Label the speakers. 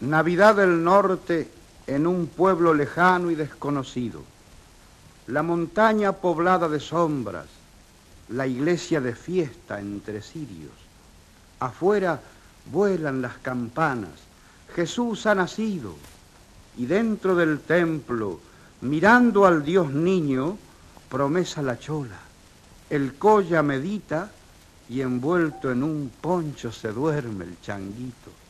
Speaker 1: Navidad del norte en un pueblo lejano y desconocido. La montaña poblada de sombras, la iglesia de fiesta entre cirios. Afuera vuelan las campanas, Jesús ha nacido. Y dentro del templo, mirando al Dios niño, promesa la chola. El colla medita y envuelto en un poncho se duerme el changuito.